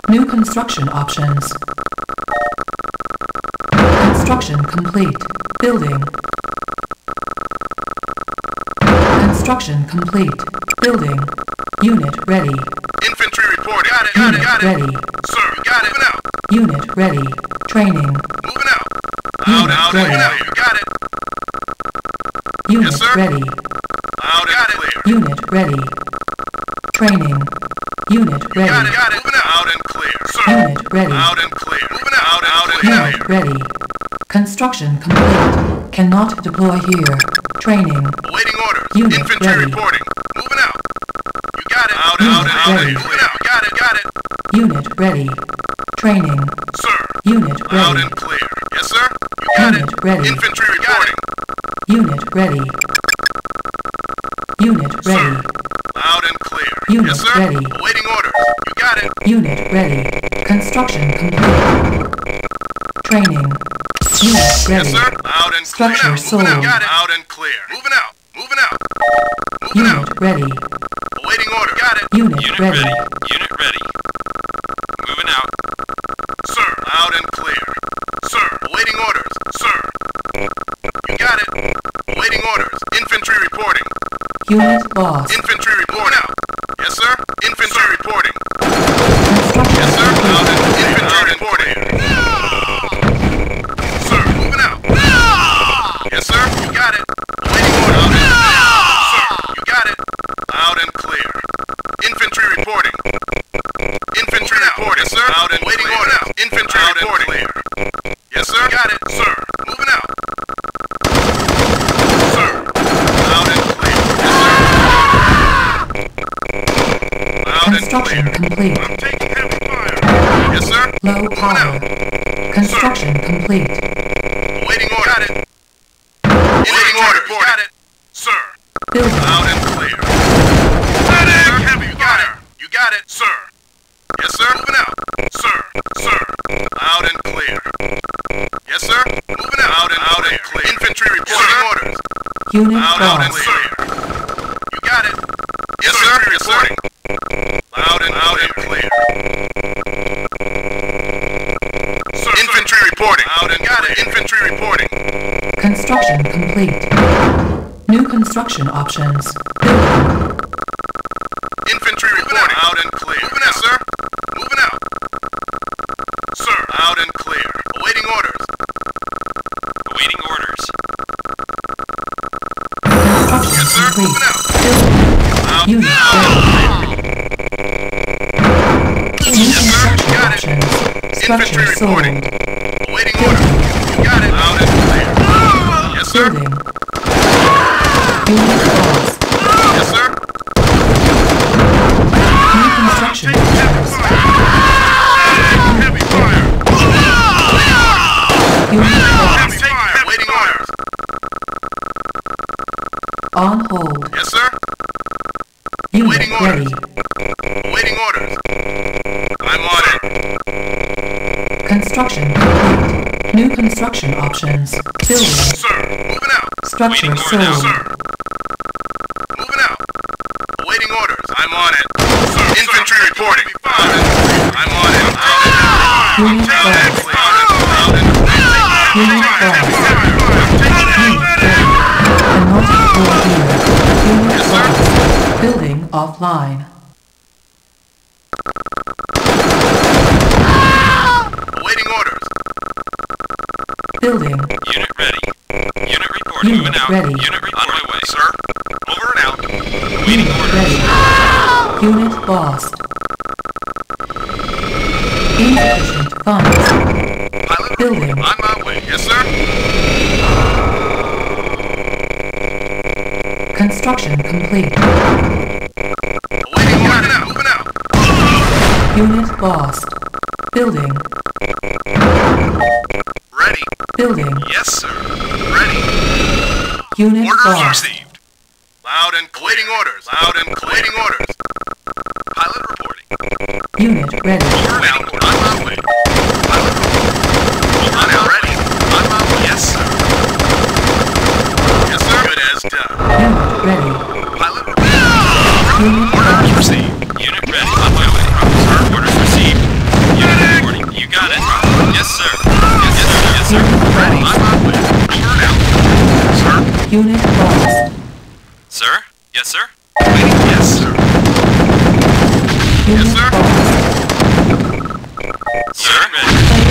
New construction options. Construction complete. Building. Construction complete. Building. Unit ready. Infantry reporting. Got it. Ready. Sir, you got it. Moving out. Unit ready. Training. Moving out. Unit Out. ready. Moving out. You got it. Unit sir. ready. Out and clear. Unit ready. Training. Unit ready. Got it. Moving out and clear. Sir. Unit ready. Out and clear. Moving out and clear. Unit ready. Construction complete. Cannot deploy here. Training. Awaiting orders. Unit Infantry ready. reporting. Moving out. You got it. Out Unit and ready. moving out. Got it. Unit ready. Training. Sir. Unit Out ready. and clear. Yes, sir. You got Unit it. ready. Infantry reporting. Unit ready. Unit ready. Loud and clear. Unit yes, sir. ready. Awaiting orders. You got it. Unit ready. Construction complete. Training. Unit ready. Yes, sir. Loud and Structure clear. sold. Moving out. Got it. Loud and clear. Moving out. Moving out. Moving out. Unit ready. Awaiting order. Got it. Unit ready. Unit ready. Moving out. Sir. Loud and clear. Sir. Awaiting orders. Sir. You got it. Awaiting orders. Infantry reporting. Unit lost. Infantry reporting. Out. Yes, sir. Infantry reporting. Construction Yes, sir. complete. Loud and infantry reporting. Sir. Moving out. Yes, sir. You got it. Awaiting orders. Sir. You got it. Loud and clear. Infantry reporting. Infantry reporting. Yes, sir. Loud and waiting orders. Infantry reporting. Yes, sir. Got it. Sir. Moving out. Sir. Loud and clear. Yes, sir. Loud and Construction clear. complete. I'm taking heavy fire. Yes, sir. Low power. Construction complete. Waiting order. Got it. Waiting order. Got it. Sir. Building. Loud and clear. Sir. Heavy fire. You got it, sir. Yes, sir. Moving out. Sir. Sir. Loud and clear. Yes, sir. Moving out. Loud and clear. Infantry reporting orders. Unit Loud and lost. clear. You got it. Yes, sir. Reporting. Loud and clear. Sir. Infantry reporting. Loud and got it. Infantry reporting. Construction complete. New construction options. Building. Infantry reporting. Loud and clear. Moving out, sir. Moving out. Sir. Loud and clear. Awaiting orders. Awaiting orders. Construction Yes, sir. complete. Moving out. Building. Unit ready. New Yes, sir. construction Got it. options. Infantry Structure sold. reporting. Awaiting orders. You got it. Loud and clear. Yes, sir. Building. Unit lost. Yes, sir. New construction options. Heavy fire. Unit lost. Heavy fire. Awaiting orders. On hold. Yes, sir. Unit Waiting ready. Awaiting orders. I'm on it. Construction complete. New construction options. Building. Sir. Moving out. Structure Waiting order now, sold. Sir. Moving out. Awaiting orders. I'm on it. Sir. Infantry reporting. I'm on it. Unit lost. Unit lost. Cannot deploy here. Unit lost. Building offline. Awaiting orders. Building. Unit ready. Unit reporting. Unit Moving out. ready. Unit on my way, sir. Over and out. Awaiting orders. Ready. Unit lost. Insufficient funds. Pilot Building. on my way. Yes, sir. Construction complete. Awaiting orders. Moving out. Unit lost. Building. Ready. Building. Yes, sir. Ready. Unit Orders lost. received. Loud and waiting orders. Loud and waiting orders. Pilot reporting. Unit ready. Over now. On my way. Pilot reporting. Over now. Ready. On my way. Yes, sir. Yes, sir. Good as done. Unit ready. Pilot reporting. Unit Orders lost. received. Unit ready. On my way. Sir, orders received. Unit lost. Sir? Yes, sir? Waiting. Yes, sir. Unit sir. lost. Sir? Player